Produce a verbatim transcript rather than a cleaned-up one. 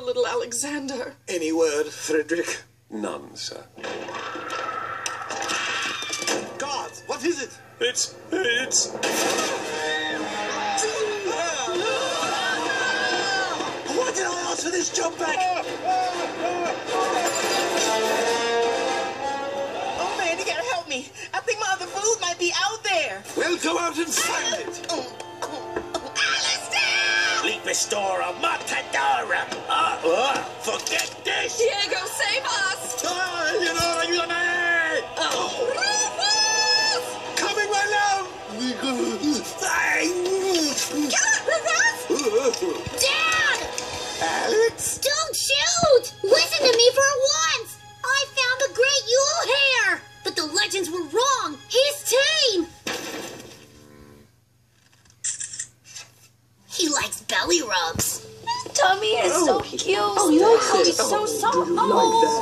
little Alexander. Any word, Frederick? None, sir. Guards, what is it? It's... it's... Why did I ask for this job back? Oh man, you gotta help me. I think my other food might be out there. We'll go out and find it. Alistair! Leap Restore Matadora. Uh, uh, forget this. Diego, save us! Ah, you know, ayúdame. Oh. Coming right now. Dad! Alex? Don't shoot! Listen to me for once! I found the great Yule Hare! But the legends were wrong! He's tame! He likes belly rubs. His tummy is so cute. Oh, he likes it. He's so soft. Do you like that?